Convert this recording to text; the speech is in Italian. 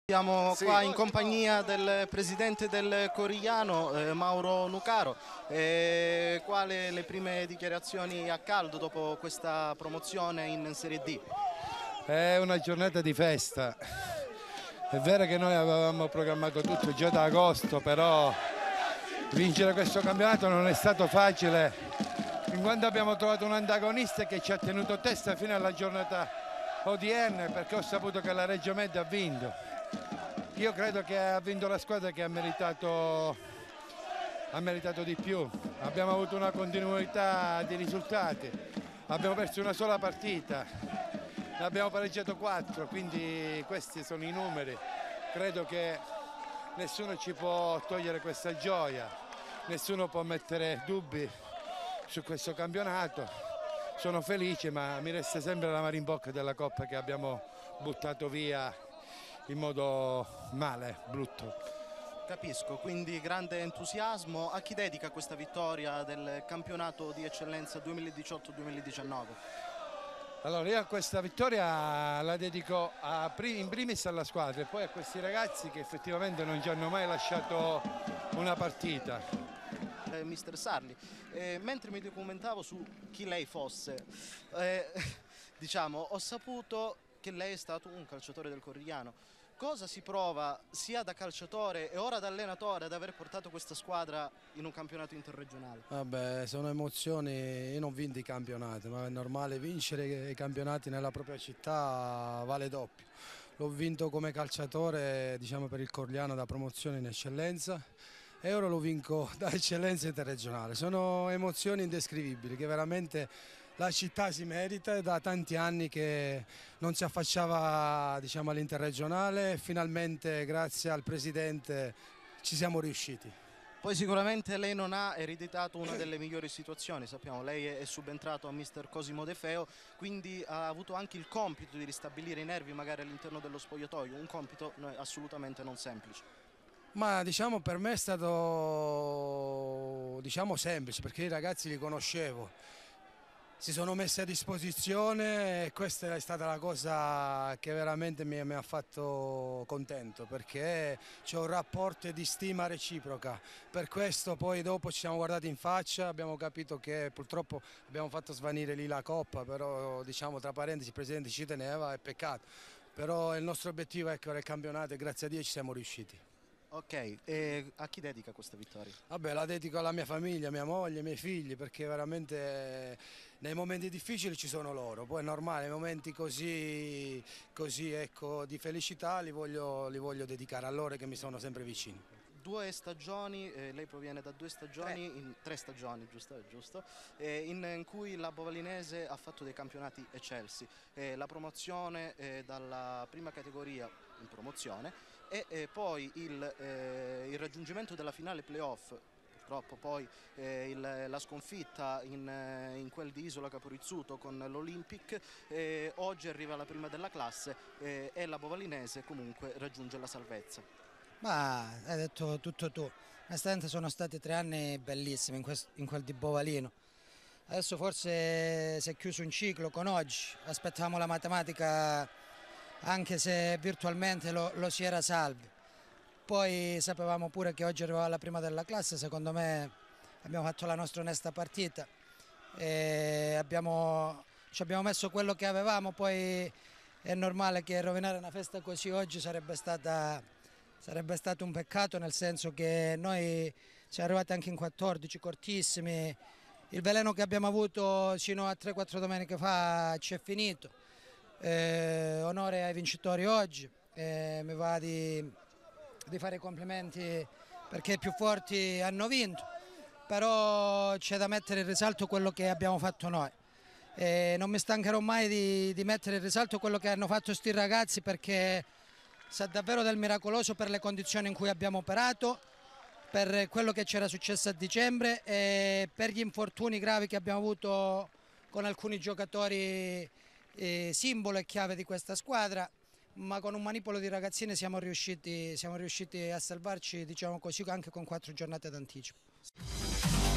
Siamo qua in compagnia del presidente del Corigliano, Mauro Nucaro. Quali le prime dichiarazioni a caldo dopo questa promozione in Serie D? È una giornata di festa. È vero che noi avevamo programmato tutto già da agosto, però vincere questo campionato non è stato facile, in quanto abbiamo trovato un antagonista che ci ha tenuto testa fino alla giornata odierna, perché ho saputo che la Reggio Emilia ha vinto. Io credo che ha vinto la squadra che ha meritato di più. Abbiamo avuto una continuità di risultati, abbiamo perso una sola partita, ne abbiamo pareggiato 4, quindi questi sono i numeri. Credo che nessuno ci può togliere questa gioia, nessuno può mettere dubbi su questo campionato. Sono felice, ma mi resta sempre l'amaro in bocca della Coppa che abbiamo buttato via in modo male, brutto. Capisco, quindi grande entusiasmo. A chi dedica questa vittoria del campionato di eccellenza 2018-2019? Allora, io questa vittoria la dedico in primis alla squadra e poi a questi ragazzi che effettivamente non ci hanno mai lasciato una partita. Mister Sarli, mentre mi documentavo su chi lei fosse, diciamo, ho saputo che lei è stato un calciatore del Corigliano. Cosa si prova sia da calciatore e ora da allenatore ad aver portato questa squadra in un campionato interregionale? Vabbè, sono emozioni. Io non vinco i campionati, ma è normale vincere i campionati nella propria città, vale doppio. L'ho vinto come calciatore, diciamo, per il Corigliano da promozione in eccellenza e ora lo vinco da eccellenza interregionale. Sono emozioni indescrivibili che veramente la città si merita. È da tanti anni che non si affacciava, diciamo, all'interregionale e finalmente grazie al presidente ci siamo riusciti. Poi sicuramente lei non ha ereditato una delle migliori situazioni, sappiamo, lei è subentrato a mister Cosimo De Feo, quindi ha avuto anche il compito di ristabilire i nervi magari all'interno dello spogliatoio, un compito assolutamente non semplice. Ma diciamo per me è stato, diciamo, semplice, perché i ragazzi li conoscevo, si sono messi a disposizione e questa è stata la cosa che veramente mi ha fatto contento, perché c'è un rapporto di stima reciproca. Per questo poi dopo ci siamo guardati in faccia, abbiamo capito che purtroppo abbiamo fatto svanire lì la Coppa, però diciamo tra parentesi il presidente ci teneva, è peccato, però il nostro obiettivo è che ora il campionato e grazie a Dio ci siamo riusciti. Ok, e a chi dedica questa vittoria? Vabbè, la dedico alla mia famiglia, mia moglie, ai miei figli, perché veramente nei momenti difficili ci sono loro. Poi è normale, nei momenti così ecco, di felicità li voglio dedicare a loro che mi sono sempre vicini. Due stagioni, lei proviene da 2 stagioni, 3 stagioni, giusto, in cui la Bovalinese ha fatto dei campionati eccelsi, la promozione dalla prima categoria in promozione e poi il raggiungimento della finale playoff. Purtroppo poi la sconfitta in quel di Isola Caporizzuto con l'Olympic, oggi arriva la prima della classe e la Bovalinese comunque raggiunge la salvezza. Ma hai detto tutto tu, onestamente sono stati 3 anni bellissimi in quel di Bovalino. Adesso forse si è chiuso un ciclo con oggi, aspettavamo la matematica anche se virtualmente lo si era salvi. Poi sapevamo pure che oggi arrivava la prima della classe, secondo me abbiamo fatto la nostra onesta partita e ci abbiamo messo quello che avevamo, poi è normale che rovinare una festa così oggi sarebbe stato un peccato, nel senso che noi siamo arrivati anche in 14 cortissimi, il veleno che abbiamo avuto fino a 3-4 domeniche fa ci è finito. Onore ai vincitori oggi, mi va di fare i complimenti perché i più forti hanno vinto, però c'è da mettere in risalto quello che abbiamo fatto noi. Non mi stancherò mai di mettere in risalto quello che hanno fatto sti ragazzi, perché sa davvero del miracoloso per le condizioni in cui abbiamo operato, per quello che c'era successo a dicembre e per gli infortuni gravi che abbiamo avuto con alcuni giocatori simbolo e chiave di questa squadra, ma con un manipolo di ragazzine siamo riusciti a salvarci, diciamo così, anche con 4 giornate d'anticipo.